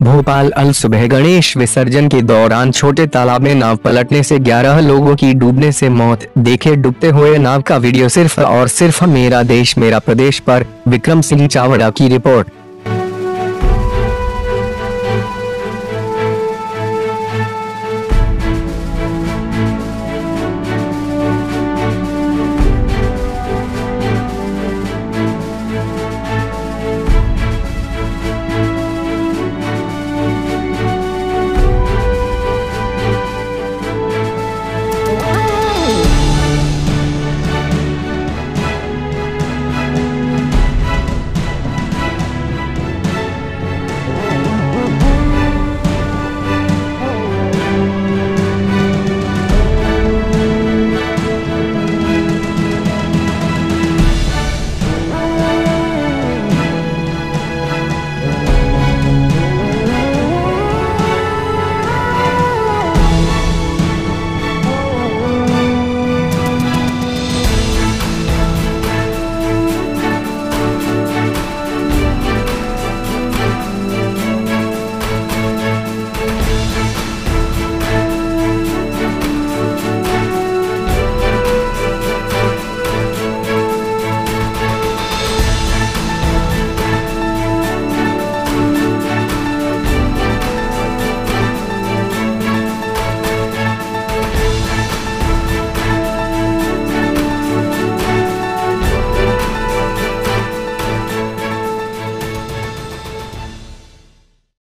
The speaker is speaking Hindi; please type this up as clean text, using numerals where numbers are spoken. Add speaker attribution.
Speaker 1: भोपाल अल सुबह गणेश विसर्जन के दौरान छोटे तालाब में नाव पलटने से 11 लोगों की डूबने से मौत। देखे डूबते हुए नाव का वीडियो। सिर्फ और सिर्फ मेरा देश मेरा प्रदेश पर विक्रम सिंह चावड़ा की रिपोर्ट।